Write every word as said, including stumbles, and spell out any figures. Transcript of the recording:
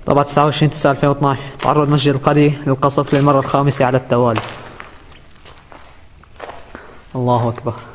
طبعا تسعة وعشرين تسعة ألفين واثناشر. تعرض مسجد القرية للقصف للمرة الخامسة على التوالي. الله أكبر.